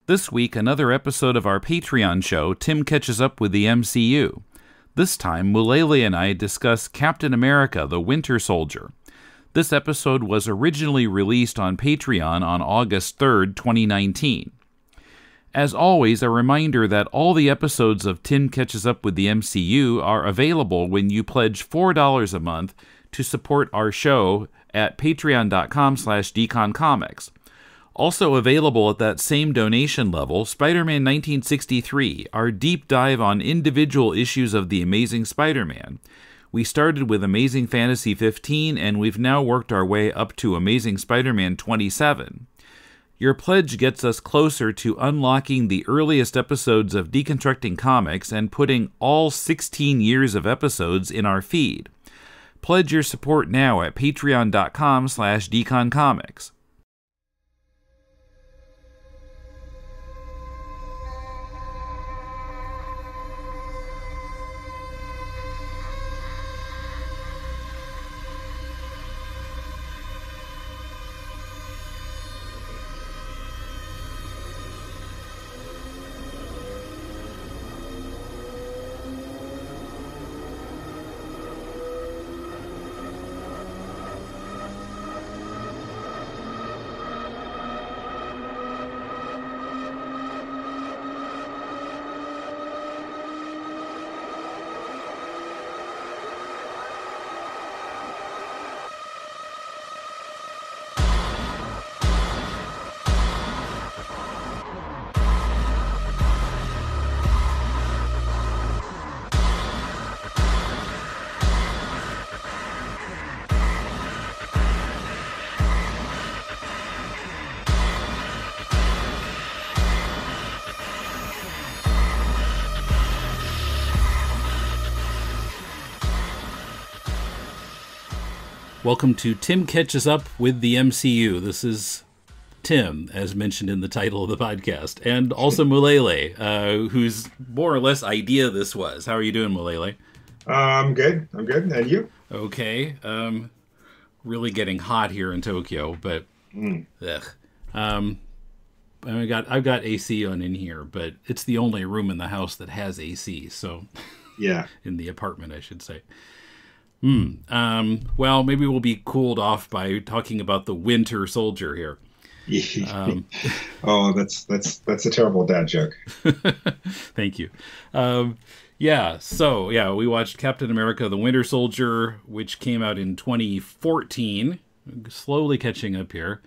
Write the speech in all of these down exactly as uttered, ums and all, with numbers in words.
This week, another episode of our Patreon show, Tim Catches Up with the M C U. This time, Mulele and I discuss Captain America, the Winter Soldier. This episode was originally released on Patreon on August third, twenty nineteen. As always, a reminder that all the episodes of Tim Catches Up with the M C U are available when you pledge four dollars a month to support our show at patreon.com slash deconcomics. Also available at that same donation level, Spider-Man nineteen sixty-three, our deep dive on individual issues of The Amazing Spider-Man. We started with Amazing Fantasy fifteen, and we've now worked our way up to Amazing Spider-Man twenty-seven. Your pledge gets us closer to unlocking the earliest episodes of Deconstructing Comics and putting all sixteen years of episodes in our feed. Pledge your support now at patreon.com slash deconcomics. Welcome to Tim Catches Up with the M C U. This is Tim, as mentioned in the title of the podcast, and also Mulele, uh, whose more or less idea this was. How are you doing, Mulele? Uh, I'm good. I'm good. And you? Okay. Um, really getting hot here in Tokyo, but mm. ugh. Um, I got I've got A C on in here, but it's the only room in the house that has A C. So, yeah, in the apartment, I should say. Hmm. Um, well, maybe we'll be cooled off by talking about the Winter Soldier here. um, oh, that's that's that's a terrible dad joke. Thank you. Um, yeah. So yeah, we watched Captain America: The Winter Soldier, which came out in twenty fourteen. Slowly catching up here.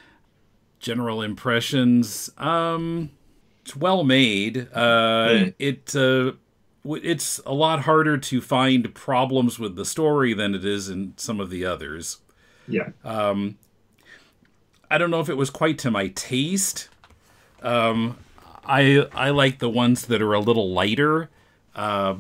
General impressions. Um, it's well made. Uh, mm. It. Uh, It's a lot harder to find problems with the story than it is in some of the others. Yeah. Um, I don't know if it was quite to my taste. Um, I I like the ones that are a little lighter. Uh,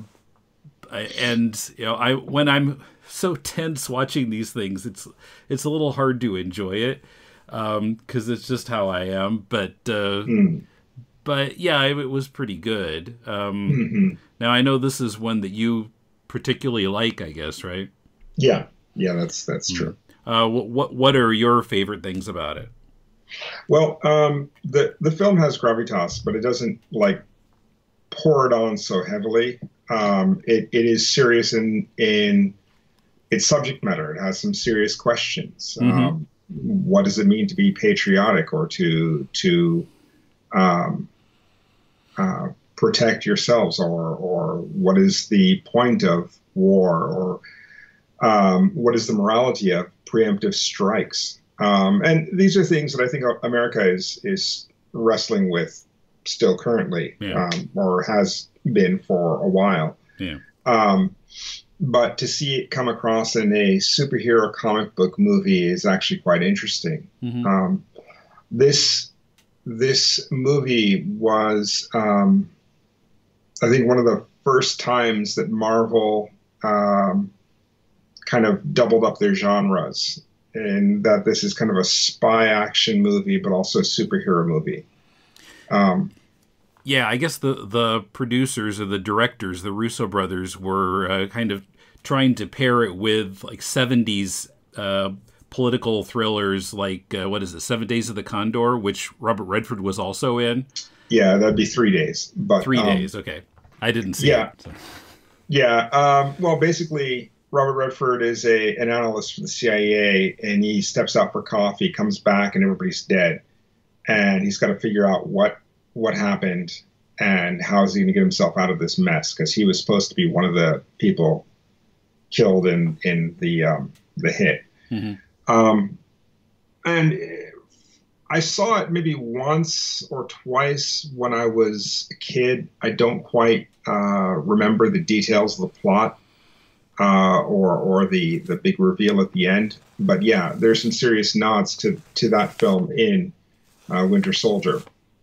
and you know, I when I'm so tense watching these things, it's it's a little hard to enjoy it because um, it's just how I am. But. Uh, mm. But yeah, it was pretty good. Um, mm-hmm. Now I know this is one that you particularly like, I guess, right? Yeah, yeah, that's that's mm-hmm. true. Uh, what what are your favorite things about it? Well, um, the the film has gravitas, but it doesn't like pour it on so heavily. Um, it it is serious in in its subject matter. It has some serious questions. Mm-hmm. Um, what does it mean to be patriotic, or to to um, Uh, protect yourselves, or or what is the point of war, or um, what is the morality of preemptive strikes? Um, and these are things that I think America is is wrestling with still currently, yeah. um, or has been for a while. Yeah. Um, but to see it come across in a superhero comic book movie is actually quite interesting. Mm-hmm. Um, this. This movie was, um, I think, one of the first times that Marvel um, kind of doubled up their genres, and that this is kind of a spy action movie, but also a superhero movie. Um, yeah, I guess the, the producers or the directors, the Russo brothers, were uh, kind of trying to pair it with like seventies uh political thrillers like, uh, what is it, Seven Days of the Condor, which Robert Redford was also in. Yeah, that'd be three days. But Three um, days. Okay. I didn't see yeah, it. So. yeah. Um, well, basically, Robert Redford is a an analyst for the C I A, and he steps out for coffee, comes back, and everybody's dead, and he's got to figure out what what happened and how is he going to get himself out of this mess, because he was supposed to be one of the people killed in in the um, the hit. Mm-hmm. Um, and I saw it maybe once or twice when I was a kid. I don't quite uh, remember the details of the plot uh, or or the the big reveal at the end. But yeah, there's some serious nods to to that film in uh, Winter Soldier.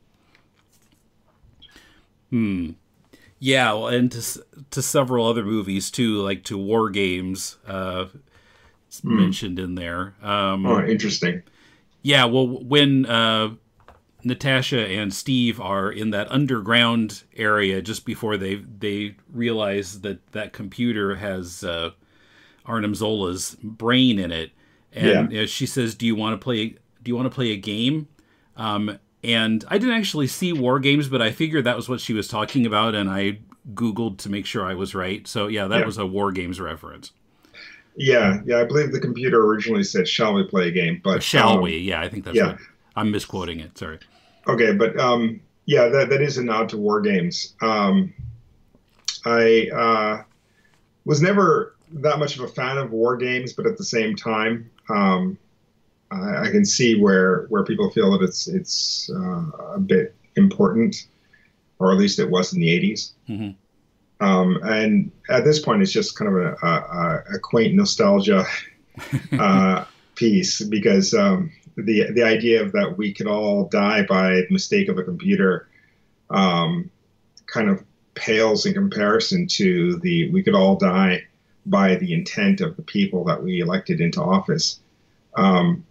Hmm. Yeah, well, and to to several other movies too, like to War Games, uh, it's Hmm. mentioned in there. Um, Oh, interesting. Yeah, well, when uh, Natasha and Steve are in that underground area just before they they realize that that computer has uh, Arnim Zola's brain in it, Yeah. and uh, she says, "Do you want to play? Do you want to play a game?" Um, and I didn't actually see War Games, but I figured that was what she was talking about, and I Googled to make sure I was right. So yeah, that Yeah. was a War Games reference. Yeah, yeah. I believe the computer originally said, "Shall we play a game?" Or But shall um, we? Yeah, I think that's yeah. what I'm misquoting it. Sorry. Okay, but um, yeah, that that is a nod to War Games. Um, I uh, was never that much of a fan of War Games, but at the same time, um, I, I can see where where people feel that it's it's uh, a bit important, or at least it was in the eighties. Mm-hmm. Um, and at this point, it's just kind of a, a, a quaint nostalgia uh, piece, because um, the the idea of that we could all die by the mistake of a computer um, kind of pales in comparison to the we could all die by the intent of the people that we elected into office. Um,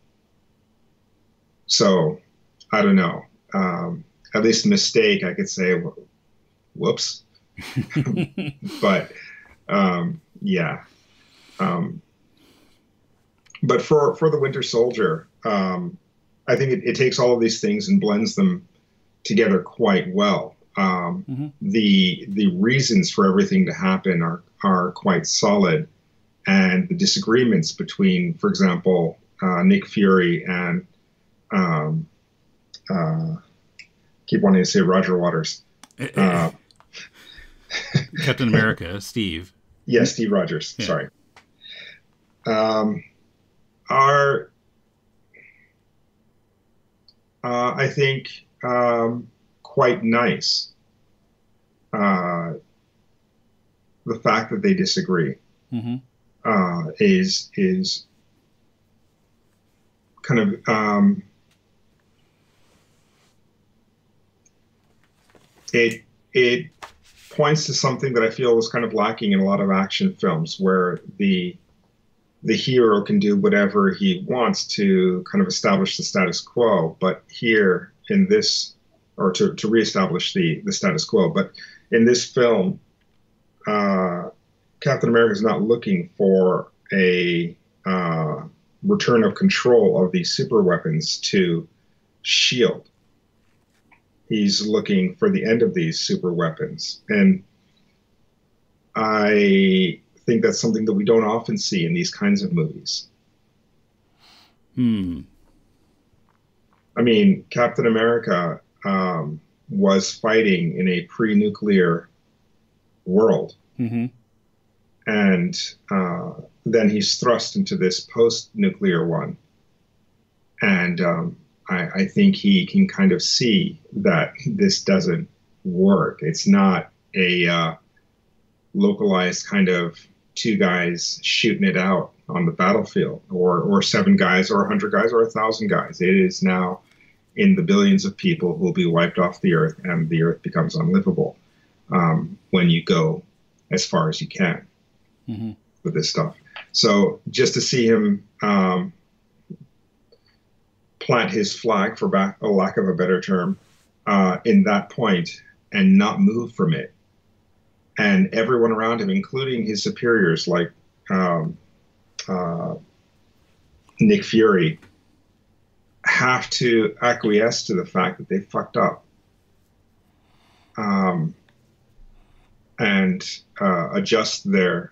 so I don't know. Um, at least mistake, I could say, whoops. But um, yeah. Um, but for, for the Winter Soldier, um, I think it, it takes all of these things and blends them together quite well. Um, Mm-hmm. the the reasons for everything to happen are are quite solid, and the disagreements between, for example, uh, Nick Fury and um, uh, keep wanting to say Roger Waters. Uh, Captain America, Steve. Yeah, Steve Rogers. Yeah. Sorry. Um, are uh, I think um, quite nice. Uh, the fact that they disagree Mm-hmm. uh, is is kind of um, it it points to something that I feel was kind of lacking in a lot of action films, where the the hero can do whatever he wants to kind of establish the status quo. But here in this, or to, to reestablish the, the status quo, but in this film, uh, Captain America is not looking for a uh, return of control of these super weapons to SHIELD. He's looking for the end of these super weapons. And I think that's something that we don't often see in these kinds of movies. Hmm. I mean, Captain America um, was fighting in a pre-nuclear world. Mm-hmm. And uh, then he's thrust into this post-nuclear one. And um, I, I think he can kind of see that this doesn't work. It's not a uh, localized kind of two guys shooting it out on the battlefield, or or seven guys, or a hundred guys, or a thousand guys. It is now in the billions of people who will be wiped off the earth, and the earth becomes unlivable um, when you go as far as you can Mm-hmm. with this stuff. So just to see him um, plant his flag, for back, a lack of a better term, uh, in that point and not move from it, and everyone around him, including his superiors like um, uh, Nick Fury, have to acquiesce to the fact that they fucked up. um, and uh, adjust their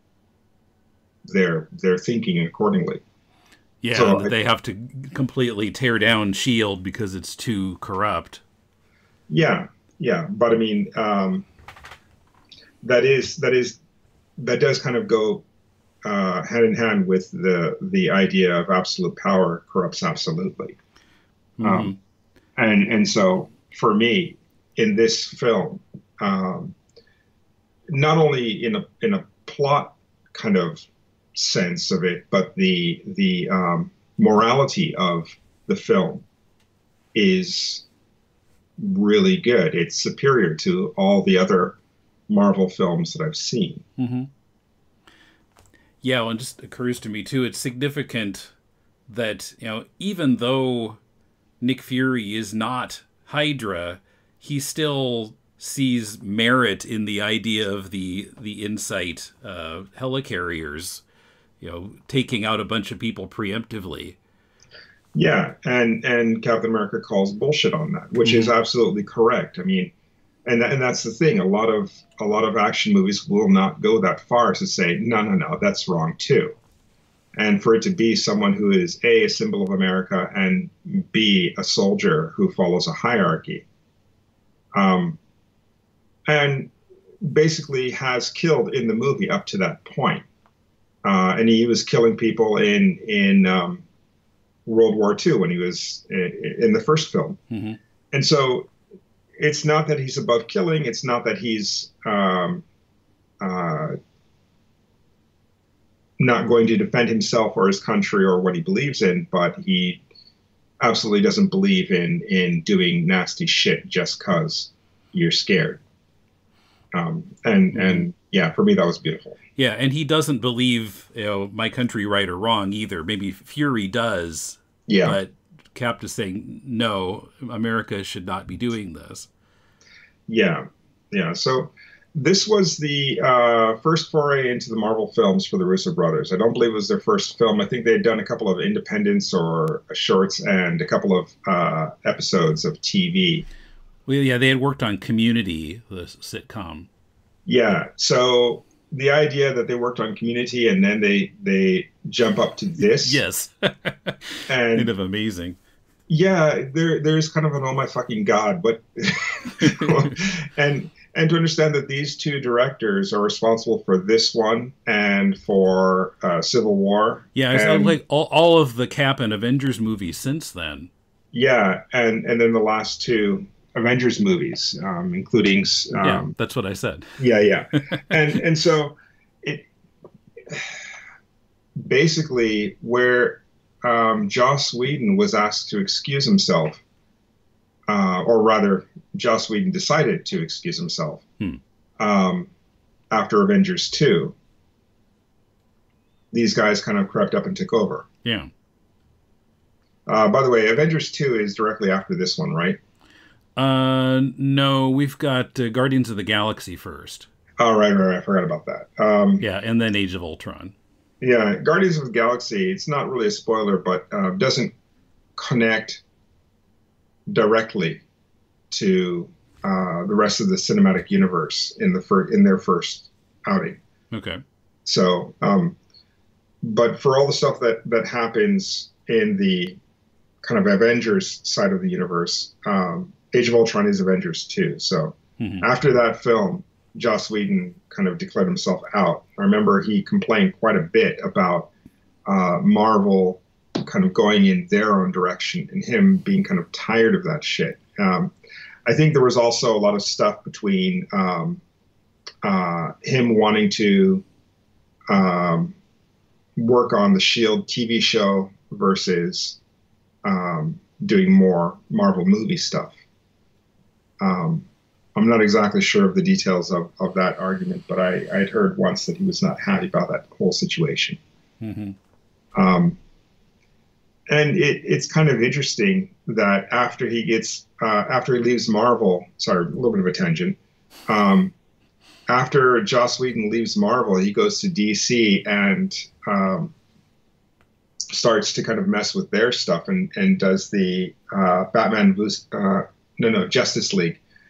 their their thinking accordingly. Yeah, So and I, they have to completely tear down SHIELD because it's too corrupt. yeah, yeah, but I mean, um, that is that is that does kind of go uh, hand in hand with the the idea of absolute power corrupts absolutely. Mm-hmm. Um, and and so for me, in this film, um, not only in a in a plot kind of sense of it, but the the um, morality of the film is really good. It's superior to all the other Marvel films that I've seen. Mm-hmm. Yeah, well, it just occurs to me too. It's significant that, you know, even though Nick Fury is not Hydra, he still sees merit in the idea of the the Insight uh, helicarriers, you know, taking out a bunch of people preemptively. Yeah, and and Captain America calls bullshit on that, which is Mm-hmm. absolutely correct. I mean, and and that's the thing. A lot of a lot of action movies will not go that far to say, no, no, no, that's wrong too. And for it to be someone who is A, a symbol of America, and B, a soldier who follows a hierarchy, um, and basically has killed in the movie up to that point. Uh, and he was killing people in in um, World War Two when he was in the first film. Mm-hmm. And so it's not that he's above killing. It's not that he's um, uh, not going to defend himself or his country or what he believes in, but he absolutely doesn't believe in in doing nasty shit just because you're scared. Um, and mm-hmm. and yeah, for me that was beautiful. Yeah, and he doesn't believe, you know, my country right or wrong either. Maybe Fury does. Yeah. But Cap is saying, no, America should not be doing this. Yeah. Yeah. So this was the uh, first foray into the Marvel films for the Russo brothers. I don't believe it was their first film. I think they had done a couple of independents or shorts and a couple of uh, episodes of T V. Well, yeah, they had worked on Community, the sitcom. Yeah. So the idea that they worked on Community and then they they jump up to this. Yes. and kind of amazing. Yeah, there there's kind of an oh my fucking god, but and and to understand that these two directors are responsible for this one and for uh, Civil War. Yeah, it's and, like all, all of the Cap and Avengers movies since then. Yeah, and and then the last two Avengers movies, um, including um, yeah, that's what I said. Yeah, yeah, and and so it basically where um, Joss Whedon was asked to excuse himself, uh, or rather, Joss Whedon decided to excuse himself hmm. um, after Avengers two. These guys kind of crept up and took over. Yeah. Uh, by the way, Avengers two is directly after this one, right? Uh, no, we've got uh, Guardians of the Galaxy first. Oh, right, right, right. I forgot about that. Um, yeah, and then Age of Ultron. Yeah, Guardians of the Galaxy, it's not really a spoiler, but uh, doesn't connect directly to uh, the rest of the cinematic universe in the fir- in their first outing. Okay. So, um, but for all the stuff that, that happens in the kind of Avengers side of the universe, um, Age of Ultron is Avengers two. So mm-hmm. after that film, Joss Whedon kind of declared himself out. I remember he complained quite a bit about uh, Marvel kind of going in their own direction and him being kind of tired of that shit. Um, I think there was also a lot of stuff between um, uh, him wanting to um, work on the SHIELD T V show versus um, doing more Marvel movie stuff. Um, I'm not exactly sure of the details of, of that argument, but I I'd heard once that he was not happy about that whole situation. Mm-hmm. Um, and it, it's kind of interesting that after he gets uh, after he leaves Marvel, sorry, a little bit of a tangent. Um, after Joss Whedon leaves Marvel, he goes to D C and um, starts to kind of mess with their stuff and and does the uh, Batman uh, no no Justice League.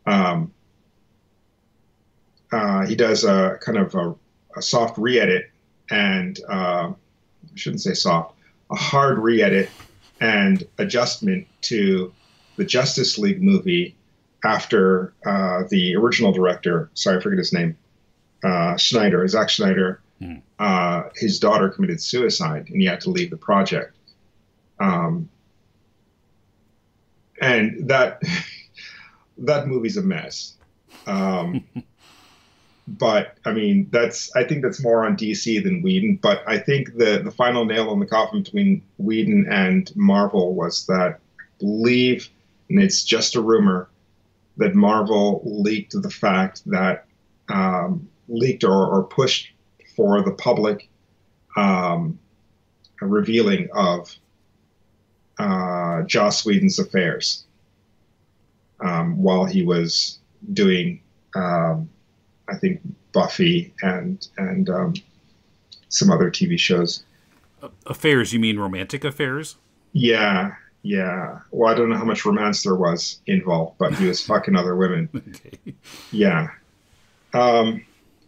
Um, uh, he does a kind of a, a soft re-edit and uh, I shouldn't say soft, a hard re-edit and adjustment to the Justice League movie after uh, the original director, sorry, I forget his name, uh, Snyder, Zack Snyder, mm. uh, his daughter committed suicide and he had to leave the project. Um, and that that movie's a mess. Um, but I mean, that's I think that's more on D C than Whedon. But I think the the final nail in the coffin between Whedon and Marvel was that I believe, and it's just a rumor, that Marvel leaked the fact that um, leaked or, or pushed for the public um, a revealing of uh, Joss Whedon's affairs um, while he was doing, um, I think, Buffy and and um, some other T V shows. Affairs? You mean romantic affairs? Yeah. Yeah. Well, I don't know how much romance there was involved, but he was fucking other women. Okay. Yeah. Um,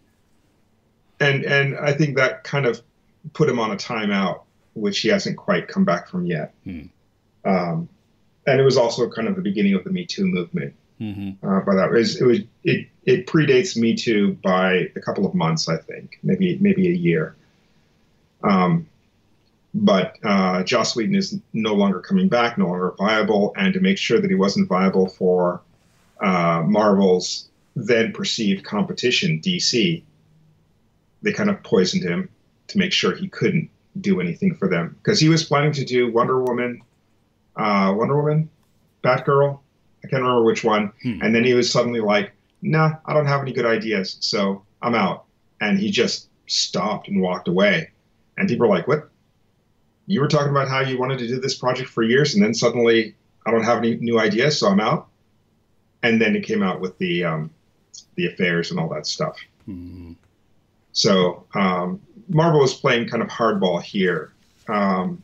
and and I think that kind of put him on a timeout, which he hasn't quite come back from yet. Hmm. Um, and it was also kind of the beginning of the Me Too movement. Mm-hmm. Uh, but that was it was it it predates Me Too by a couple of months, I think, maybe maybe a year. Um. But uh, Joss Whedon is no longer coming back, no longer viable, and to make sure that he wasn't viable for uh, Marvel's then perceived competition, D C, they kind of poisoned him to make sure he couldn't do anything for them. Because he was planning to do Wonder Woman, uh, Wonder Woman, Batgirl, I can't remember which one, hmm. and then he was suddenly like, nah, I don't have any good ideas, so I'm out. And he just stopped and walked away. And people were like, what? You were talking about how you wanted to do this project for years, and then suddenly I don't have any new ideas, so I'm out. And then it came out with the um, the affairs and all that stuff. Mm-hmm. So um, Marvel is playing kind of hardball here um,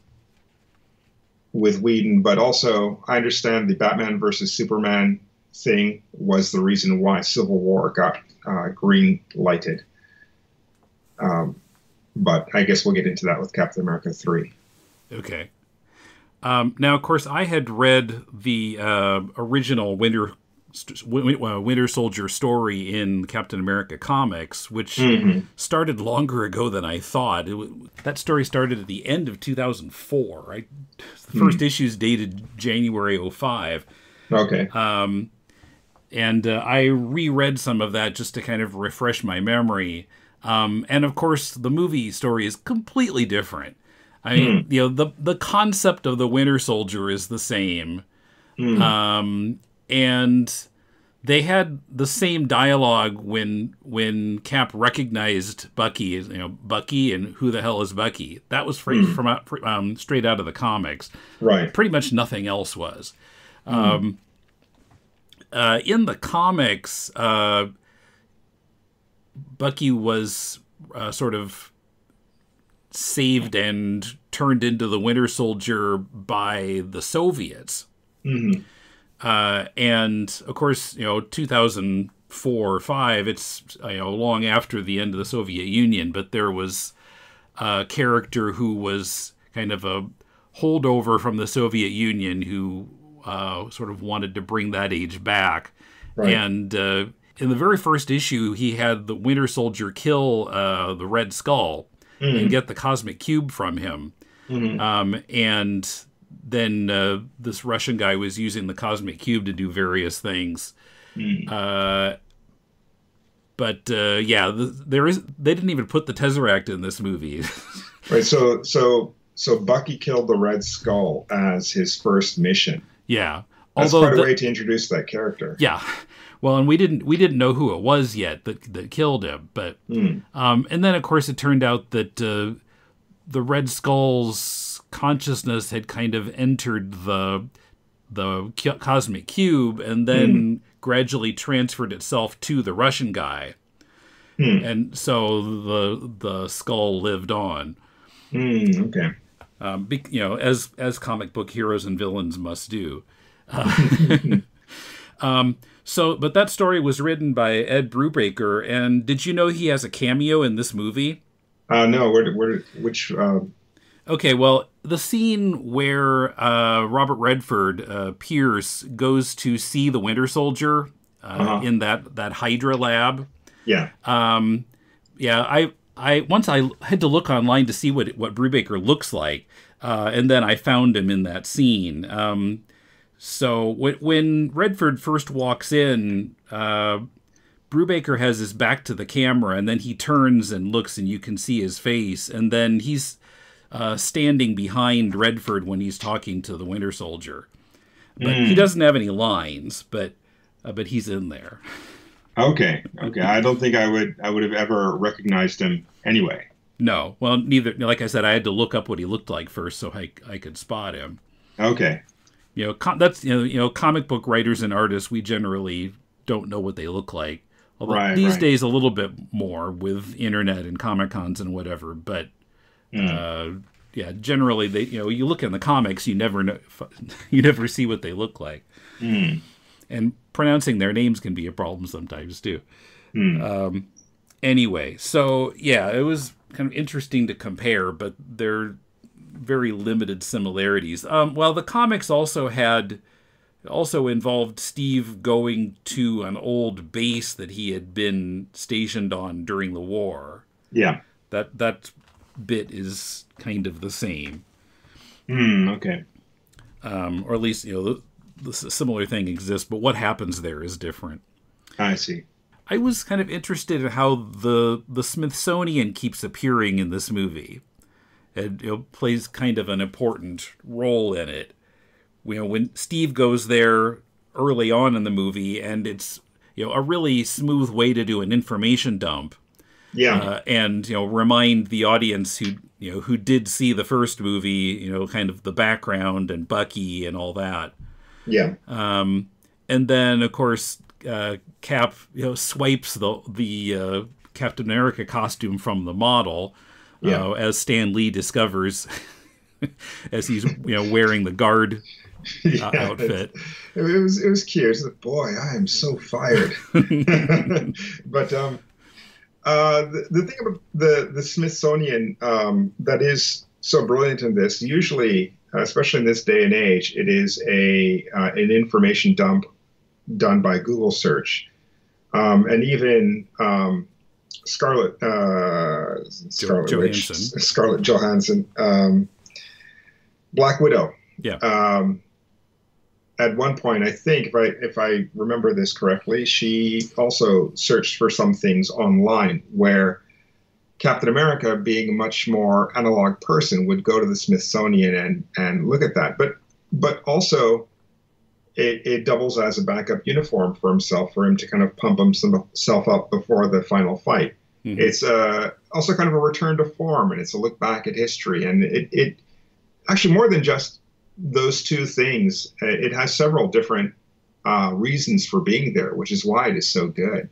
with Whedon, but also I understand the Batman versus Superman thing was the reason why Civil War got uh, green lighted. Um, but I guess we'll get into that with Captain America three. Okay. Um, now, of course, I had read the uh, original Winter Winter Soldier story in Captain America comics, which mm-hmm. started longer ago than I thought. It, that story started at the end of two thousand four. Right? The first mm-hmm. issue is dated January oh five. Okay. Um, and uh, I reread some of that just to kind of refresh my memory. Um, and, of course, the movie story is completely different. I mean, mm. you know, the the concept of the Winter Soldier is the same. Mm. Um, and they had the same dialogue when when Cap recognized Bucky, you know, Bucky and who the hell is Bucky? That was straight, mm. from out, um, straight out of the comics. Right. Pretty much nothing else was. Mm. Um, uh, in the comics, uh, Bucky was uh, sort of saved and turned into the Winter Soldier by the Soviets. Mm-hmm. Uh, and of course, you know, two thousand four or five, it's, you know, long after the end of the Soviet Union, but there was a character who was kind of a holdover from the Soviet Union who uh, sort of wanted to bring that age back. Right. And uh, in the very first issue, he had the Winter Soldier kill uh, the Red Skull. Mm-hmm. And get the cosmic cube from him. Mm-hmm. Um, and then uh, this Russian guy was using the cosmic cube to do various things. Mm-hmm. Uh, but uh, yeah, the, there is. They didn't even put the Tesseract in this movie. Right. So so so Bucky killed the Red Skull as his first mission. Yeah. That's Although quite a the, way to introduce that character. Yeah. Well, and we didn't we didn't know who it was yet that that killed him, but mm. um, and then of course it turned out that uh, the Red Skull's consciousness had kind of entered the the cosmic cube, and then mm. gradually transferred itself to the Russian guy, mm. and so the the skull lived on. Mm, okay, um, be, you know, as as comic book heroes and villains must do. Uh, Um, so, but that story was written by Ed Brubaker, and did you know he has a cameo in this movie? Uh, no, where, did- where, did- which, uh, Okay, well, the scene where uh, Robert Redford, uh, Pierce, goes to see the Winter Soldier uh, uh-huh. in that, that Hydra lab. Yeah. Um, yeah, I, I once I had to look online to see what what Brubaker looks like, uh, and then I found him in that scene. Um, so when, when Redford first walks in, uh, Brubaker has his back to the camera, and then he turns and looks, and you can see his face, and then he's uh, standing behind Redford when he's talking to the Winter Soldier. But mm. he doesn't have any lines, but uh, but he's in there. Okay, okay. I don't think I would I would have ever recognized him anyway. No, well, neither. Like I said, I had to look up what he looked like first so I I could spot him. Okay. You know, com- that's you know, you know, comic book writers and artists, we generally don't know what they look like. Although right, these right. days a little bit more with internet and Comic Cons and whatever, but mm. uh, yeah, generally they you know you look in the comics, you never know, you never see what they look like, mm. and pronouncing their names can be a problem sometimes too. Mm. Um, anyway, so yeah, it was kind of interesting to compare, but they're very limited similarities. Um, well, the comics also had. It also involved Steve going to an old base that he had been stationed on during the war. Yeah. That that bit is kind of the same. Mm, okay. Um, or at least, you know, the, the similar thing exists, but what happens there is different. I see. I was kind of interested in how the the Smithsonian keeps appearing in this movie. It, you know, plays kind of an important role in it. You know, when Steve goes there early on in the movie, and it's you know a really smooth way to do an information dump, yeah, uh, and you know remind the audience who you know who did see the first movie, you know, kind of the background and Bucky and all that. Yeah, um, and then of course uh, Cap you know swipes the the uh, Captain America costume from the model, yeah. uh, as Stan Lee discovers as he's you know wearing the guard. Uh, yeah, outfit. It was it was cute. It's like, boy, I am so fired. But um, uh, the, the thing about the the Smithsonian um, that is so brilliant in this, usually, uh, especially in this day and age, it is a uh, an information dump done by Google search, um, and even um, Scarlett uh, Scarlett jo- Witch, Johansson. Scarlett Johansson, um, Black Widow. Yeah. Um, At one point, I think, if I if I remember this correctly, she also searched for some things online where Captain America, being a much more analog person, would go to the Smithsonian and, and look at that. But but also, it, it doubles as a backup uniform for himself, for him to kind of pump himself up before the final fight. Mm-hmm. It's uh, also kind of a return to form, and it's a look back at history. And it, it actually, more than just those two things, it has several different uh, reasons for being there, which is why it is so good.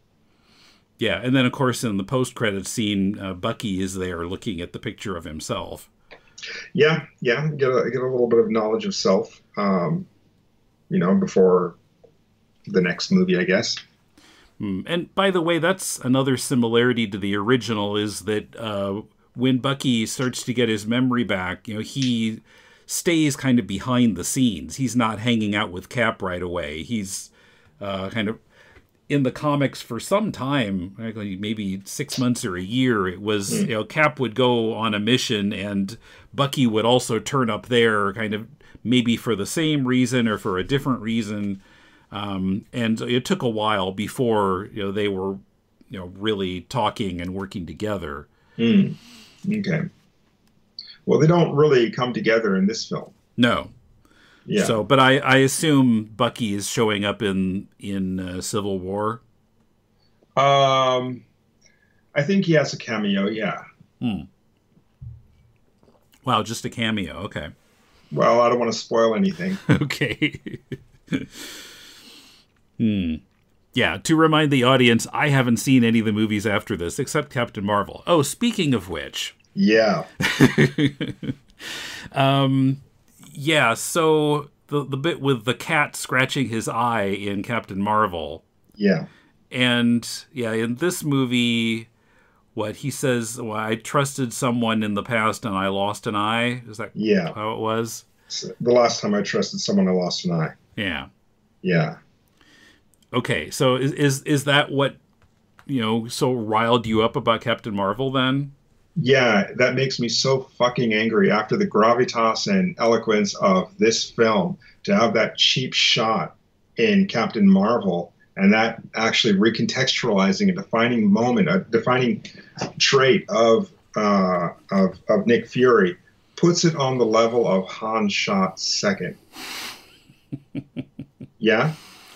Yeah, and then of course in the post-credits scene, uh, Bucky is there looking at the picture of himself. Yeah, yeah, get a get a little bit of knowledge of self, um, you know, before the next movie, I guess. Mm. And by the way, that's another similarity to the original, is that uh, when Bucky starts to get his memory back, you know, he stays kind of behind the scenes. He's not hanging out with Cap right away. He's uh, kind of in the comics for some time, maybe six months or a year. It was, mm. you know, Cap would go on a mission and Bucky would also turn up there, kind of maybe for the same reason or for a different reason. Um, and it took a while before, you know, they were, you know, really talking and working together. Mm. Okay. Well, they don't really come together in this film. No. Yeah. So, but I, I assume Bucky is showing up in in uh, Civil War. Um, I think he has a cameo. Yeah. Hmm. Wow, just a cameo. Okay. Well, I don't want to spoil anything. Okay. hmm. Yeah. To remind the audience, I haven't seen any of the movies after this except Captain Marvel. Oh, speaking of which. Yeah. um, yeah. So the the bit with the cat scratching his eye in Captain Marvel. Yeah. And yeah, in this movie, what he says, well, I trusted someone in the past and I lost an eye. Is that yeah. how it was? So the last time I trusted someone, I lost an eye. Yeah. Yeah. Okay, so is is is that what, you know, so riled you up about Captain Marvel then? Yeah, that makes me so fucking angry after the gravitas and eloquence of this film to have that cheap shot in Captain Marvel and that actually recontextualizing a defining moment, a defining trait of uh, of, of Nick Fury puts it on the level of Han shot second. Yeah?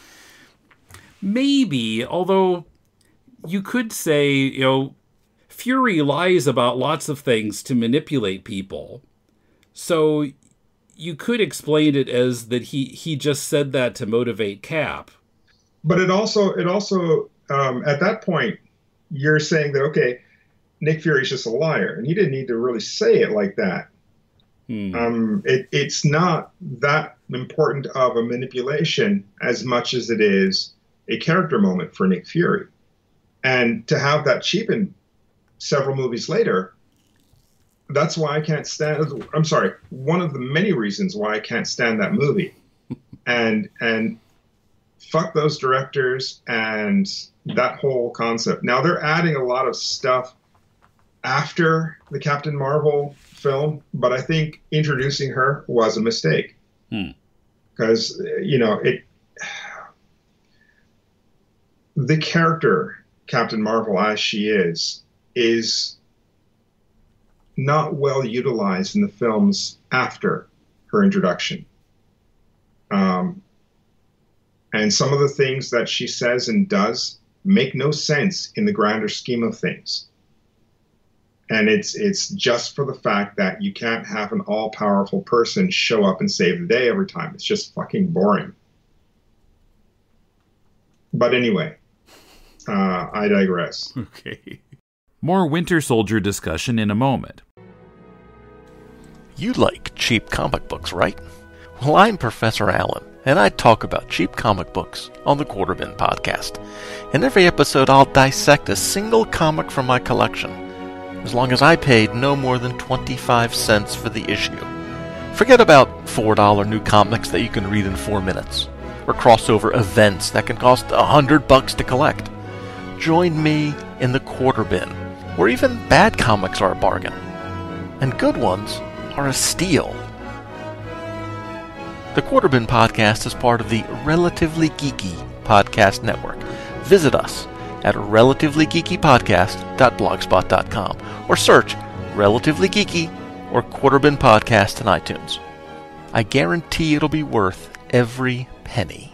Maybe, although you could say, you know, Fury lies about lots of things to manipulate people. So you could explain it as that he, he just said that to motivate Cap. But it also, it also um, at that point, you're saying that, okay, Nick Fury's just a liar. And you didn't need to really say it like that. Hmm. Um, it, it's not that important of a manipulation as much as it is a character moment for Nick Fury. And to have that cheapened several movies later, that's why I can't stand, I'm sorry, one of the many reasons why I can't stand that movie. and and fuck those directors and that whole concept. Now they're adding a lot of stuff after the Captain Marvel film, but I think introducing her was a mistake. Because, hmm. you know, it the character Captain Marvel as she is, is not well utilized in the films after her introduction. Um, and some of the things that she says and does make no sense in the grander scheme of things. And it's it's just for the fact that you can't have an all-powerful person show up and save the day every time. It's just fucking boring. But anyway, uh, I digress. Okay. More Winter Soldier discussion in a moment. You like cheap comic books, right? Well, I'm Professor Allen, and I talk about cheap comic books on the Quarterbin Podcast. In every episode, I'll dissect a single comic from my collection, as long as I paid no more than twenty-five cents for the issue. Forget about four dollar new comics that you can read in four minutes, or crossover events that can cost a hundred bucks to collect. Join me in the Quarterbin, where even bad comics are a bargain, and good ones are a steal. The Quarterbin Podcast is part of the Relatively Geeky Podcast Network. Visit us at relatively geeky podcast dot blogspot dot com or search Relatively Geeky or Quarterbin Podcast in iTunes. I guarantee it'll be worth every penny.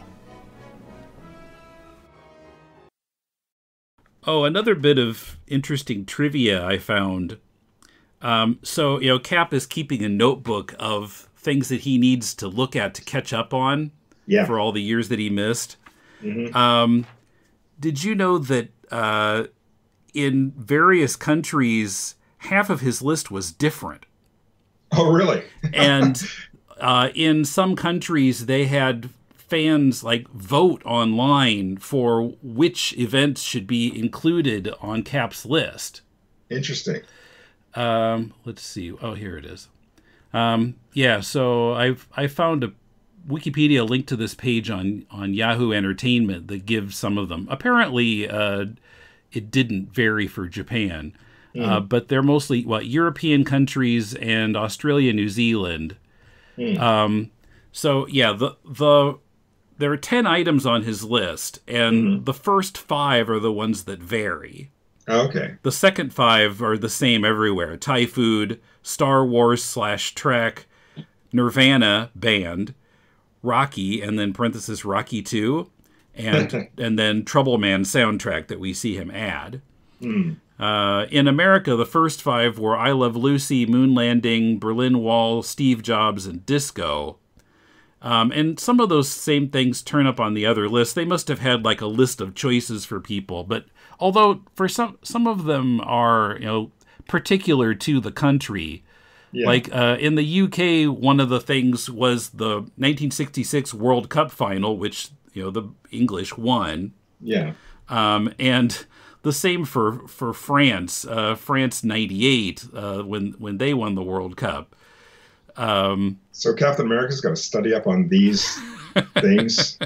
Oh, another bit of interesting trivia I found. Um, so, you know, Cap is keeping a notebook of things that he needs to look at to catch up on yeah. for all the years that he missed. Mm-hmm. Um, did you know that uh, in various countries, half of his list was different? Oh, really? And uh, in some countries, they had fans like vote online for which events should be included on Cap's list. Interesting. Um, let's see. Oh, here it is. Um, yeah, so I've I found a Wikipedia link to this page on, on Yahoo Entertainment that gives some of them. Apparently, uh, it didn't vary for Japan, mm. uh, but they're mostly what European countries and Australia, New Zealand. Mm. Um, so yeah, the the there are ten items on his list, and mm-hmm. the first five are the ones that vary. Okay. The second five are the same everywhere. Thai food, Star Wars slash Trek, Nirvana band, Rocky, and then parenthesis Rocky two, and and then Trouble Man soundtrack that we see him add. Mm. Uh, in America, the first five were I Love Lucy, Moon Landing, Berlin Wall, Steve Jobs, and Disco. Um, and some of those same things turn up on the other list. They must have had like a list of choices for people, but although for some some of them are, you know, particular to the country, Yeah. Like uh, in the U K, one of the things was the nineteen sixty-six World Cup final, which, you know, the English won. Yeah. Um, and the same for for France. Uh, France ninety-eight, uh, when when they won the World Cup. Um, so Captain America's got to study up on these things.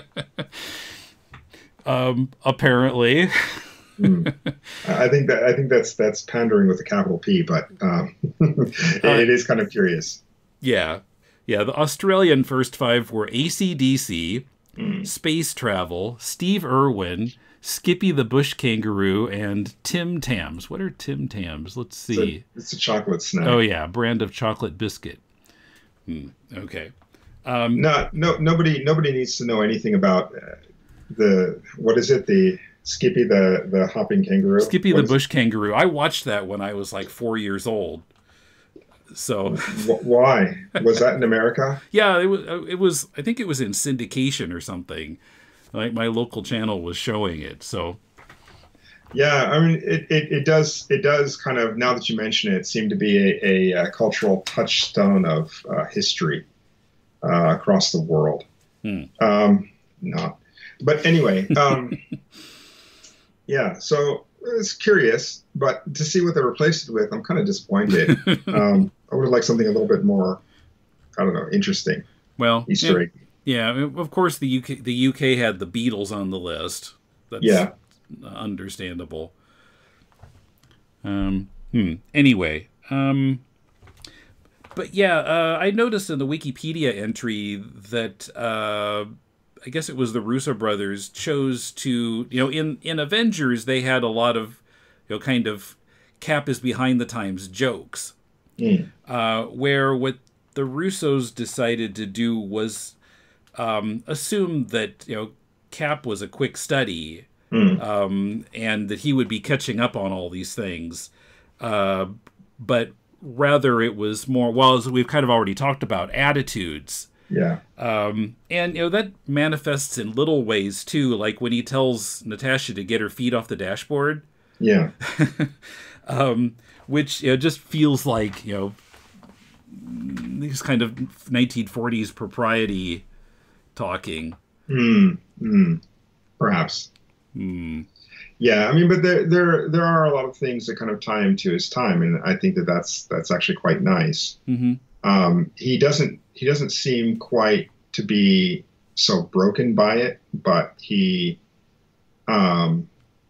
Um, apparently. mm. I think that I think that's that's pandering with a capital P, but um, it, uh, it is kind of curious. Yeah, yeah. The Australian first five were A C D C, mm. Space Travel, Steve Irwin, Skippy the Bush Kangaroo, and Tim Tams. What are Tim Tams? Let's see. It's a, it's a chocolate snack. Oh yeah, brand of chocolate biscuit. Hmm. Okay. Um, no, no, nobody, nobody needs to know anything about uh, the what is it? The Skippy the the hopping kangaroo. Skippy what the Bush it? Kangaroo. I watched that when I was like four years old. So why was that in America? Yeah, it was. It was. I think it was in syndication or something. Like my local channel was showing it. So. Yeah, I mean, it, it, it does it does kind of, now that you mention it, seem to be a, a, a cultural touchstone of uh, history uh, across the world. Hmm. Um, not, but anyway, um, yeah. So it's curious, but to see what they replaced it with, I'm kind of disappointed. um, I would have liked something a little bit more, I don't know, interesting. Well, Easter yeah, egg. Yeah, of course the U K the U K had the Beatles on the list. That's, yeah. Understandable. Um, hmm. Anyway, um, but yeah, uh, I noticed in the Wikipedia entry that uh, I guess it was the Russo brothers chose to, you know, in in Avengers they had a lot of, you know, kind of Cap is behind the times jokes, mm. uh, where what the Russos decided to do was um, assume that, you know, Cap was a quick study. Mm. Um, and that he would be catching up on all these things. Uh, but rather it was more, well, as we've kind of already talked about, attitudes. Yeah. Um, and, you know, that manifests in little ways, too, like when he tells Natasha to get her feet off the dashboard. Yeah. um, which, you know, just feels like, you know, these kind of nineteen forties propriety talking. Mm. Mm. Perhaps. Hmm. Yeah, I mean, but there there there are a lot of things that kind of tie him to his time, and I think that that's that's actually quite nice. Mm-hmm. Um, he doesn't he doesn't seem quite to be so broken by it, but he um,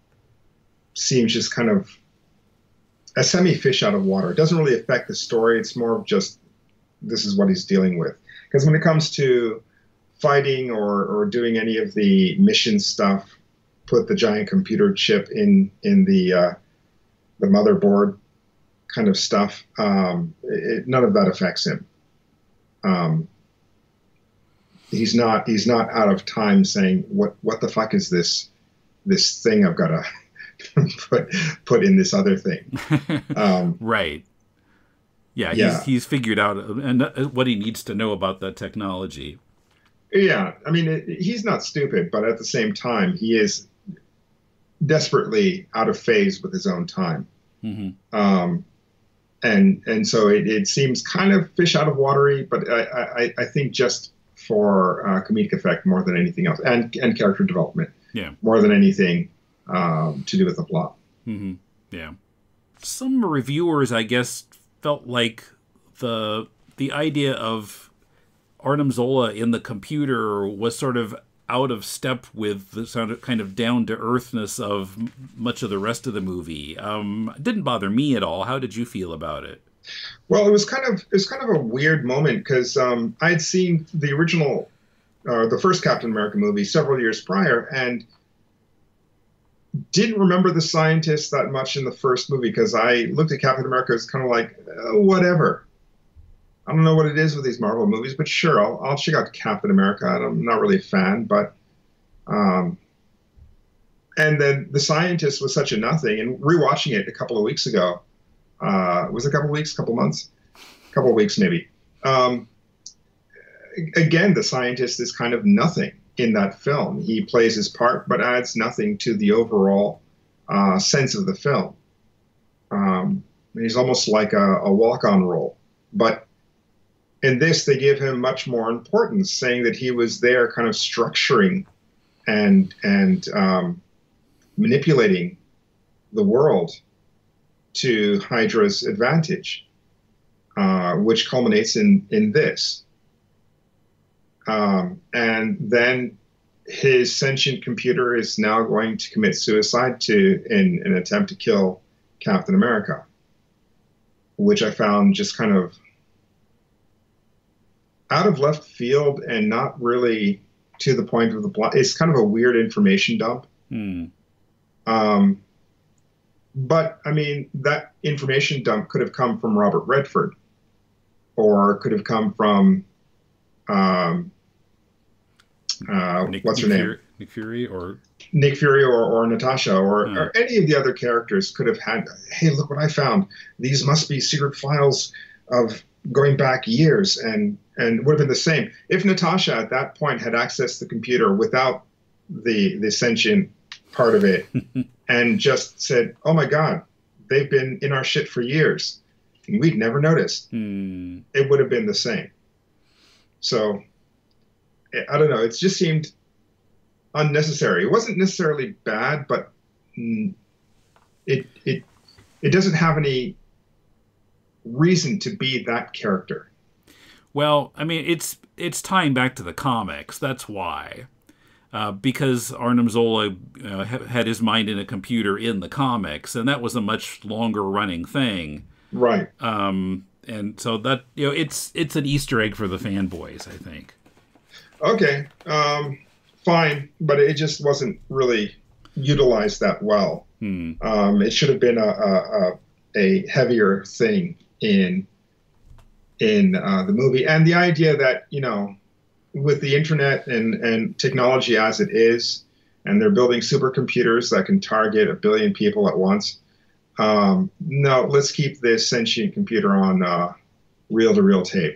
seems just kind of a semi fish out of water. It doesn't really affect the story. It's more of just this is what he's dealing with. Because when it comes to fighting or or doing any of the mission stuff, put the giant computer chip in in the uh, the motherboard kind of stuff. Um, it, none of that affects him. Um, he's not he's not out of time saying what what the fuck is this this thing I've got to put put in this other thing. Um, right. Yeah. Yeah. He's he's figured out and what he needs to know about that technology. Yeah. I mean, it, he's not stupid, but at the same time, he is desperately out of phase with his own time. Mm-hmm. Um, and and so it, it seems kind of fish out of watery, but I, I, I think just for uh, comedic effect more than anything else, and, and character development yeah. more than anything um, to do with the plot. Mm-hmm. Yeah. Some reviewers, I guess, felt like the the idea of Arnim Zola in the computer was sort of out of step with the sort of kind of down-to-earthness of much of the rest of the movie. Um, it didn't bother me at all. How did you feel about it? Well, it was kind of it was kind of a weird moment because um, I had seen the original, uh, the first Captain America movie several years prior, and didn't remember the scientist that much in the first movie because I looked at Captain America as kind of like uh, whatever. I don't know what it is with these Marvel movies, but sure, I'll, I'll check out Captain America. I'm not really a fan, but um, and then the scientist was such a nothing. And rewatching it a couple of weeks ago, uh, was it a couple of weeks, a couple of months, a couple of weeks maybe. Um, again, the scientist is kind of nothing in that film. He plays his part, but adds nothing to the overall uh, sense of the film. Um, he's almost like a, a walk-on role. But in this, they give him much more importance, saying that he was there kind of structuring and and um, manipulating the world to Hydra's advantage, uh, which culminates in in this. Um, and then his sentient computer is now going to commit suicide to in an attempt to kill Captain America, which I found just kind of out of left field and not really to the point of the plot. It's kind of a weird information dump. Hmm. Um, but I mean, that information dump could have come from Robert Redford, or could have come from um, uh, Nick, what's her Nick name? Fury, Nick Fury, or Nick Fury, or, or Natasha, or, Hmm. or any of the other characters could have had, hey, look what I found. These must be secret files of going back years, and, and it would have been the same. If Natasha at that point had accessed the computer without the, the sentient part of it and just said, oh my God, they've been in our shit for years, and we'd never noticed, Hmm. it would have been the same. So, I don't know, it just seemed unnecessary. It wasn't necessarily bad, but mm, it it it doesn't have any reason to be that character. Well, I mean, it's it's tying back to the comics. That's why, uh, because Arnim Zola uh, ha- had his mind in a computer in the comics, and that was a much longer running thing. Right. Um, and so that you know, it's it's an Easter egg for the fanboys, I think. Okay. Um, fine, but it just wasn't really utilized that well. Hmm. Um, it should have been a a, a, a heavier thing in in uh, the movie, and the idea that, you know, with the internet and and technology as it is, and they're building supercomputers that can target a billion people at once. Um, no, let's keep this sentient computer on uh, reel-to-reel tape.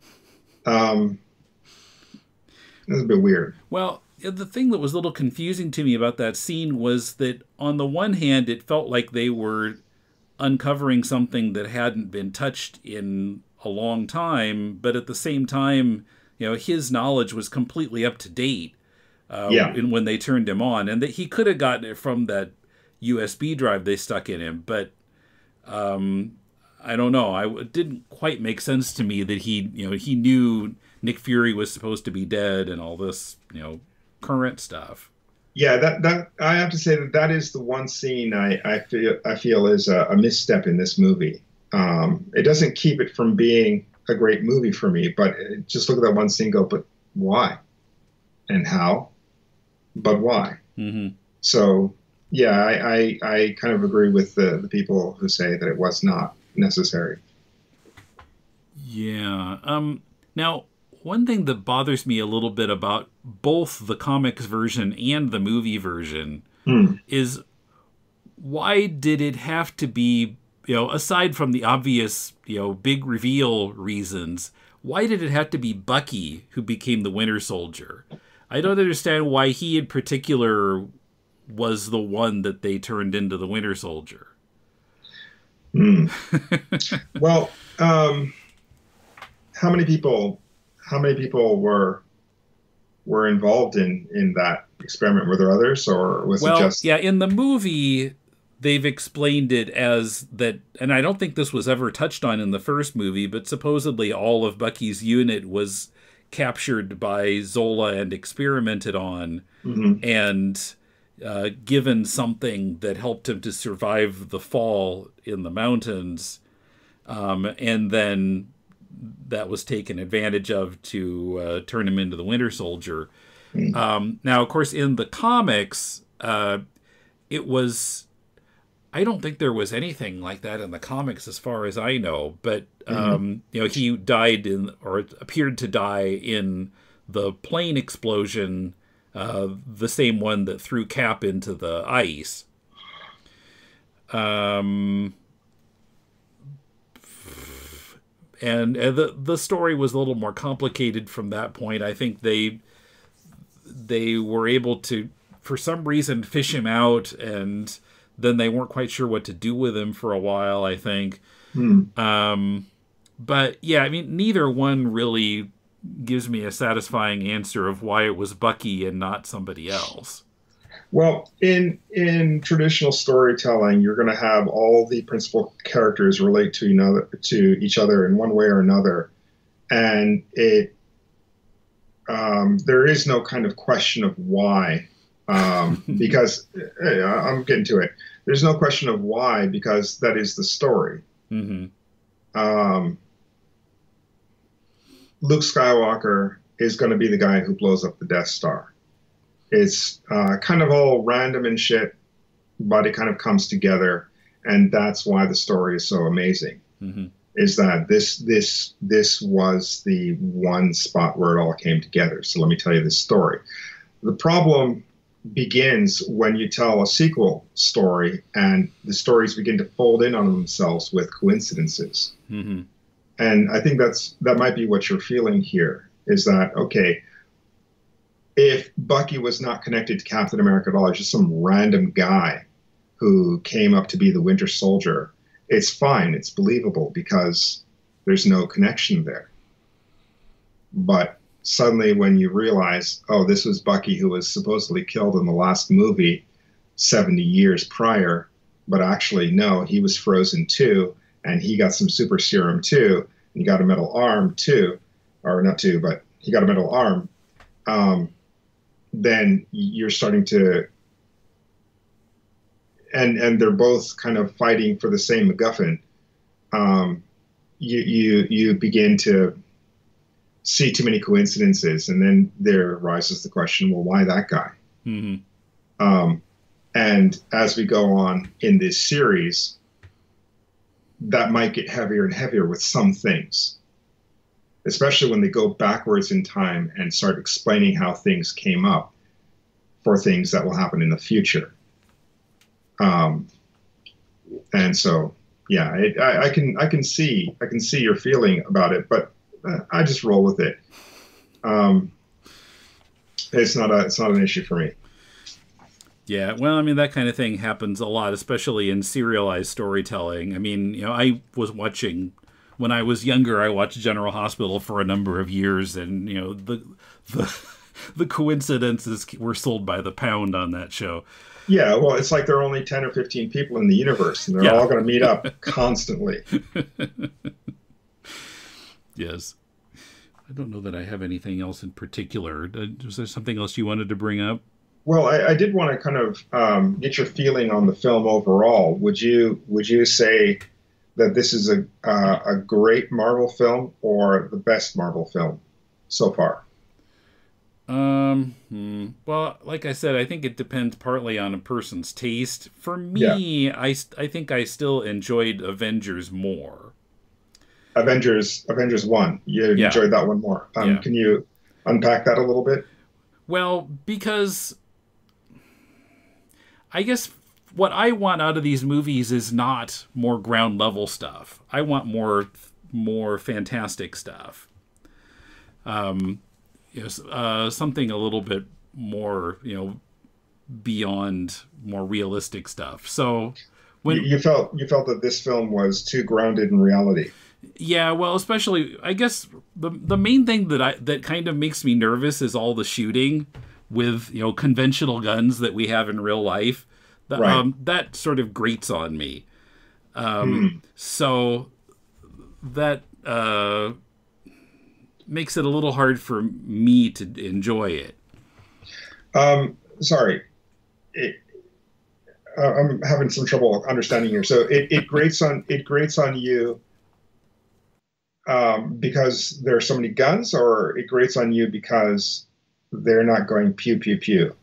Um, that's a bit weird. Well, the thing that was a little confusing to me about that scene was that on the one hand, it felt like they were uncovering something that hadn't been touched in a long time, but at the same time, you know, his knowledge was completely up to date uh, Yeah. in, when they turned him on, and that he could have gotten it from that U S B drive they stuck in him, but um, I don't know. I, it didn't quite make sense to me that he, you know, he knew Nick Fury was supposed to be dead and all this, you know, current stuff. Yeah, that that I have to say that that is the one scene I, I feel I feel is a, a misstep in this movie. Um, it doesn't keep it from being a great movie for me, but it, just look at that one scene, go, but why, and how, but why? Mm-hmm. So yeah, I, I I kind of agree with the the people who say that it was not necessary. Yeah. Um. Now, one thing that bothers me a little bit about both the comics version and the movie version Hmm. is why did it have to be, you know, aside from the obvious, you know, big reveal reasons, why did it have to be Bucky who became the Winter Soldier? I don't understand why he in particular was the one that they turned into the Winter Soldier. Hmm. Well, um, how many people? How many people were were involved in in that experiment? Were there others, or was Well, it just? yeah, in the movie, they've explained it as that, and I don't think this was ever touched on in the first movie, but supposedly all of Bucky's unit was captured by Zola and experimented on, Mhm. and uh, given something that helped him to survive the fall in the mountains, um, and then that was taken advantage of to uh, turn him into the Winter Soldier. Mm. Um, now, of course, in the comics, uh, it was... I don't think there was anything like that in the comics as far as I know, but, um, Mm-hmm. you know, he died in, or appeared to die in the plane explosion, uh, the same one that threw Cap into the ice. Um... And, and the the story was a little more complicated from that point. I think they they were able to, for some reason, fish him out, and then they weren't quite sure what to do with him for a while, I think. Hmm. Um, But yeah, I mean, neither one really gives me a satisfying answer of why it was Bucky and not somebody else. Well, in in traditional storytelling, you're going to have all the principal characters relate to another to each other in one way or another, and it um, there is no kind of question of why, um, because uh, I'm getting to it. There's no question of why because that is the story. Mm-hmm. Um, Luke Skywalker is going to be the guy who blows up the Death Star. It's uh, kind of all random and shit, but it kind of comes together, and that's why the story is so amazing. Mm-hmm. Is that this this this was the one spot where it all came together. So let me tell you this story. The problem begins when you tell a sequel story, and the stories begin to fold in on themselves with coincidences. Mm-hmm. And I think that's that might be what you're feeling here. Is that okay? If Bucky was not connected to Captain America at all, just some random guy who came up to be the Winter Soldier, it's fine. It's believable because there's no connection there. But suddenly when you realize, oh, this was Bucky who was supposedly killed in the last movie seventy years prior, but actually, no, he was frozen too, and he got some super serum too, and he got a metal arm too, or not too, but he got a metal arm. Um, then you're starting to, and and they're both kind of fighting for the same MacGuffin. Um, you you you begin to see too many coincidences, and then there rises the question: well, why that guy? Mm-hmm. Um, and as we go on in this series, that might get heavier and heavier with some things, especially when they go backwards in time and start explaining how things came up for things that will happen in the future. Um, and so, yeah, it, I, I can I can see I can see your feeling about it, but I just roll with it. Um, it's not a it's not an issue for me. Yeah, well, I mean, that kind of thing happens a lot, especially in serialized storytelling. I mean, you know, I was watching, when I was younger, I watched General Hospital for a number of years, and, you know, the the, the coincidences were sold by the pound on that show. Yeah, well, it's like there are only ten or fifteen people in the universe, and they're Yeah. all going to meet up constantly. Yes. I don't know that I have anything else in particular. Uh, Was there something else you wanted to bring up? Well, I, I did want to kind of um, get your feeling on the film overall. Would you would you say that this is a uh, a great Marvel film or the best Marvel film so far? Um, hmm. Well, like I said, I think it depends partly on a person's taste. For me, Yeah. I, st- I think I still enjoyed Avengers more. Avengers Avengers one. You Yeah. enjoyed that one more. Um, Yeah. Can you unpack that a little bit? Well, because I guess what I want out of these movies is not more ground level stuff. I want more more fantastic stuff. Um, you know, s- uh, something a little bit more, you know, beyond more realistic stuff. So when You, you felt you felt that this film was too grounded in reality. yeah, well, especially I guess the the main thing that I that kind of makes me nervous is all the shooting with, you know, conventional guns that we have in real life. The, Right. um, that sort of grates on me. Um, So that uh, makes it a little hard for me to enjoy it. Um, sorry, it, uh, I'm having some trouble understanding here. So it, it grates on it grates on you um, because there are so many guns, or it grates on you because they're not going pew pew pew.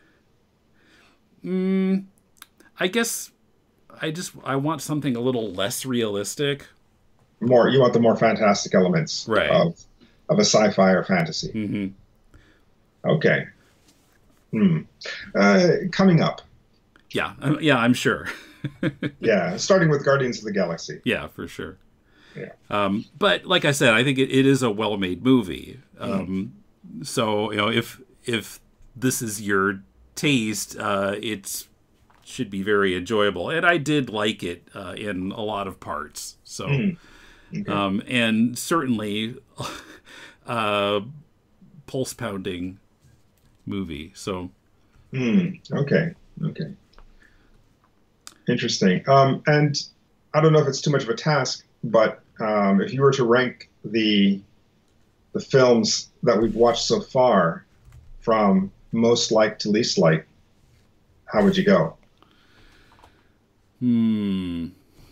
Mm, I guess I just I want something a little less realistic. More, you want the more fantastic elements Right. of of a sci-fi or fantasy. Hmm. Okay. Hmm. Uh, coming up, Yeah, I'm- yeah, I'm sure. yeah, starting with Guardians of the Galaxy. Yeah, for sure. Yeah. Um, but like I said, I think it, it is a well-made movie. Um, So you know, if if this is your taste, uh, it should be very enjoyable. And I did like it uh, in a lot of parts. So Mm. Okay. Um, and certainly uh, pulse-pounding movie. So, Mm, okay. Okay. Interesting. Um, and I don't know if it's too much of a task, but um, if you were to rank the the films that we've watched so far from most liked to least liked, how would you go? hmm.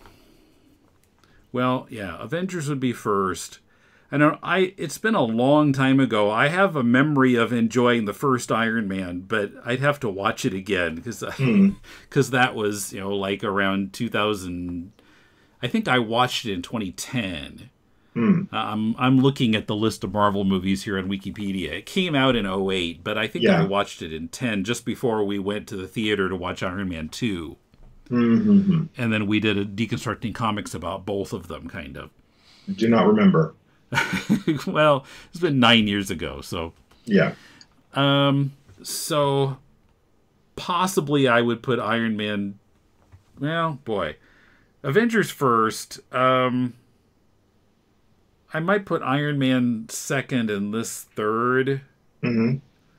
Well, yeah, Avengers would be first. I know I it's been a long time ago. I have a memory of enjoying the first Iron Man, but I'd have to watch it again because Mm. because that was, you know, like around two thousand. I think I watched it in twenty ten. Mm. I'm I'm looking at the list of Marvel movies here on Wikipedia. It came out in oh eight, but I think I Yeah. watched it in ten just before we went to the theater to watch Iron Man two. Mm-hmm. And then we did a deconstructing comics about both of them, kind of. Do not remember. Well, it's been nine years ago, so Yeah. um, so possibly I would put Iron Man. Well, boy, Avengers first. Um, I might put Iron Man second and this third, Mm-hmm.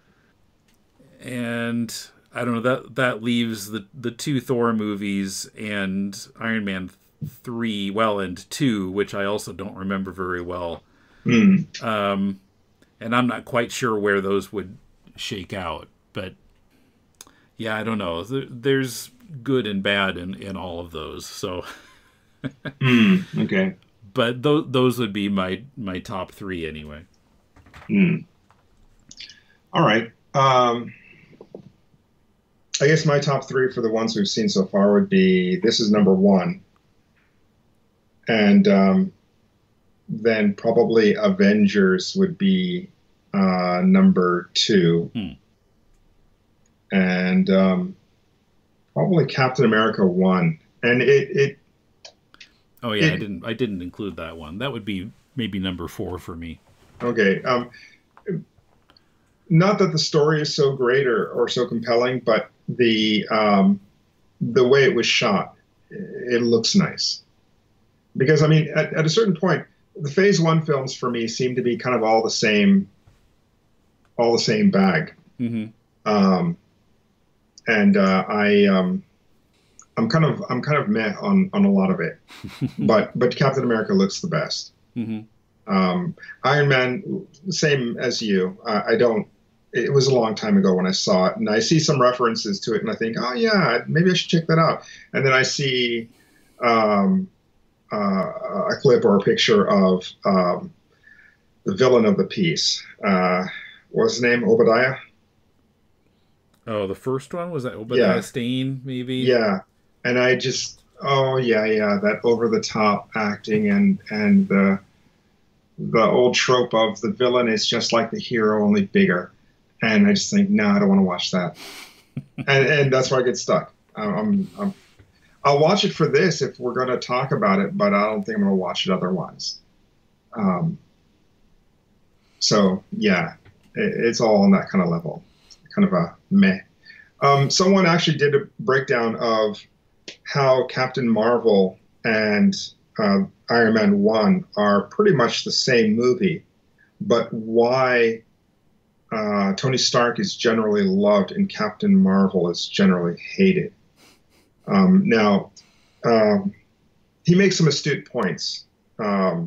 and I don't know, that that leaves the the two Thor movies and Iron Man three, well, and two, which I also don't remember very well. Mm. Um, and I'm not quite sure where those would shake out, but yeah, I don't know. There, there's good and bad in, in all of those. So, Mm. Okay. but th- those would be my my top three anyway. Mm. All right. Um, I guess my top three for the ones we've seen so far would be, this is number one. And um, then probably Avengers would be uh, number two. Hmm. And um, probably Captain America one. And it, it Oh yeah, It- I didn't I didn't include that one. That would be maybe number four for me. okay. Um, not that the story is so great or, or so compelling, but the um, the way it was shot, it looks nice. Because I mean, at, at a certain point, the Phase One films for me seem to be kind of all the same, all the same bag. Mm-hmm. Um, and uh, I, um, I'm kind of I'm kind of meh on on a lot of it. but but Captain America looks the best. Mm-hmm. Um, Iron Man, same as you. Uh, I don't. It was a long time ago when I saw it, and I see some references to it, and I think, oh yeah, maybe I should check that out. And then I see um, uh, a clip or a picture of um, the villain of the piece. Uh, what was his name? Obadiah. Oh, the first one was that Obadiah Yeah. Stane, maybe. Yeah, and I just, oh yeah, yeah, that over the top acting and and the the old trope of the villain is just like the hero, only bigger. And I just think, no, I don't want to watch that. and and that's where I get stuck. I'm, I'm, I'll watch it for this if we're going to talk about it, but I don't think I'm going to watch it otherwise. Um, so yeah, it, it's all on that kind of level, kind of a meh. Um, someone actually did a breakdown of how Captain Marvel and uh, Iron Man one are pretty much the same movie, but why uh, Tony Stark is generally loved and Captain Marvel is generally hated. Um, now, um, he makes some astute points, um,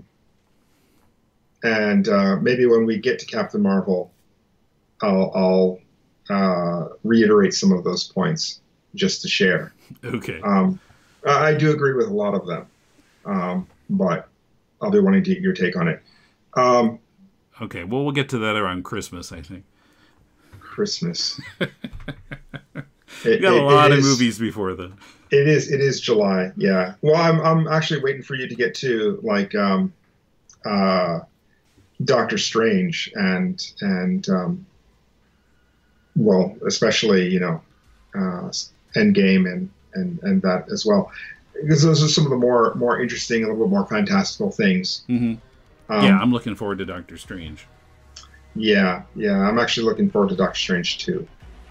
and uh, maybe when we get to Captain Marvel, I'll, I'll uh, reiterate some of those points just to share. Okay. Um, I I do agree with a lot of them, um, but I'll be wanting to get your take on it. Um, Okay. Well, we'll get to that around Christmas, I think. Christmas. We It, got a it- lot it of is- movies before then. It is. It is July. Yeah. Well, I'm. I'm actually waiting for you to get to like um, uh, Doctor Strange and and um, well, especially you know, uh, Endgame and and and that as well, because those are some of the more more interesting, a little bit more fantastical things. Mm-hmm. Um, Yeah, I'm looking forward to Doctor Strange. Yeah, yeah. I'm actually looking forward to Doctor Strange too.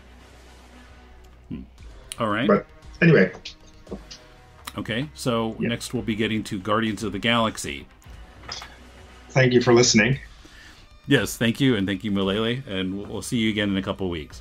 All right. But anyway, Okay, so Yeah. next we'll be getting to Guardians of the Galaxy. thank you for listening. Yes, thank you, and thank you, Mulele, and we'll see you again in a couple weeks.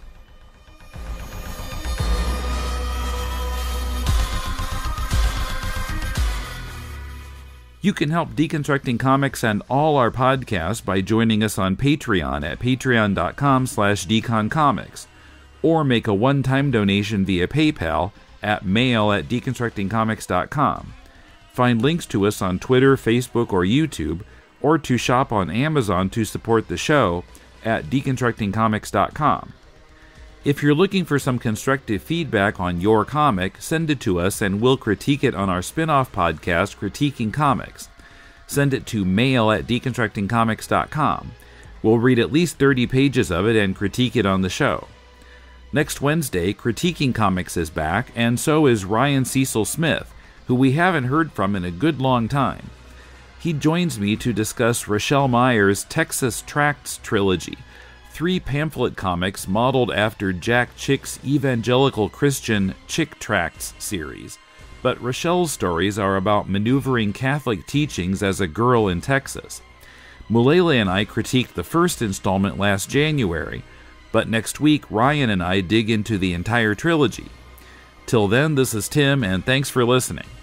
You can help Deconstructing Comics and all our podcasts by joining us on Patreon at patreon.com slash deconcomics, or make a one-time donation via PayPal at mail at deconstructingcomics dot com. Find links to us on Twitter, Facebook, or YouTube, or to shop on Amazon to support the show at deconstructing comics dot com. If you're looking for some constructive feedback on your comic, send it to us and we'll critique it on our spin-off podcast, Critiquing Comics. Send it to mail at deconstructing comics dot com. We'll read at least thirty pages of it and critique it on the show. Next Wednesday, Critiquing Comics is back, and so is Ryan Cecil Smith, who we haven't heard from in a good long time. He joins me to discuss Rochelle Meyer's Texas Tracts trilogy, three pamphlet comics modeled after Jack Chick's evangelical Christian Chick Tracts series. But Rochelle's stories are about maneuvering Catholic teachings as a girl in Texas. Mulele and I critiqued the first installment last January, but next week Ryan and I dig into the entire trilogy. Till then, this is Tim, and thanks for listening.